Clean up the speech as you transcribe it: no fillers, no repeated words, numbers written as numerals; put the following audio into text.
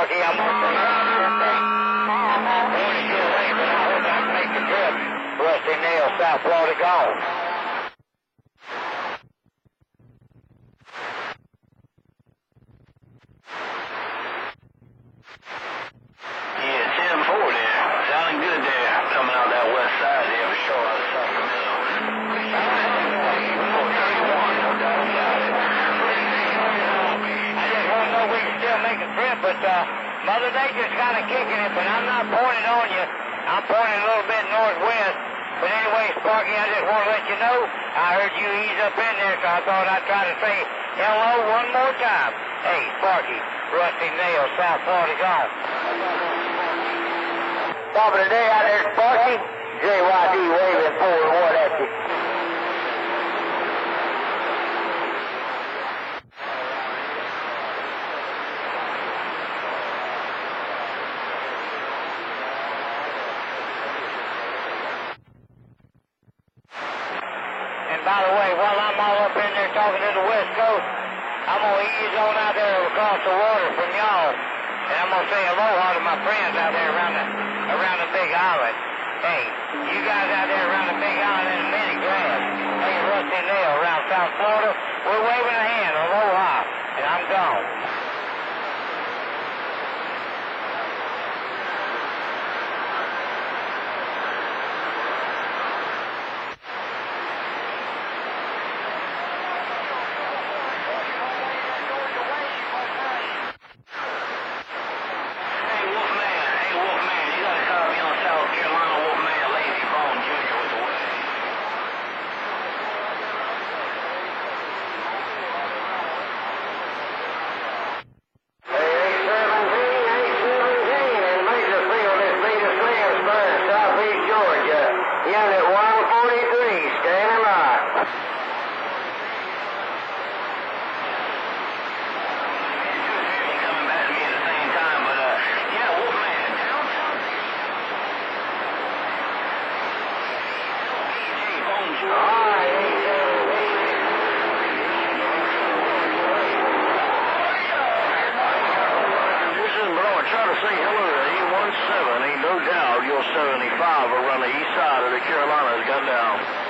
Sparky. I'm going to say I want to get away, but I hope I can make the trip. Rusty Nail, South Florida, gone. Yeah, 10-4 there. Sounding good there. Coming out that west side there for sure out of Sacramento. 431, no doubt about it. I just want to know we can still make a trip, but Mother Nature's kind of kicking it, but I'm not pointing on you. I'm pointing a little bit northwest. But anyway, Sparky, I just want to let you know, I heard you ease up in there, so I thought I'd try to say hello one more time. Hey, Sparky, Rusty Nail, South Florida, gone. Top of the day out there, Sparky. JYD waving 4-1 at you. By the way, while I'm all up in there talking to the West Coast, I'm going to ease on out there across the water from y'all, and I'm going to say aloha to my friends out there around the Big Island. Hey, you guys out there around the Big Island in a minute, glad. Hey, Rusty Nail around South Florida, we're waving a hand, aloha, and I'm gone. Unit 143, standing by. Coming back to me at the same time, but yeah, Wolfman, down south. AJ, phone George. All right, This is Bernard. Try to say hello to E17. Ain't no doubt your 75 will run the east side of the Carolinas. Got down.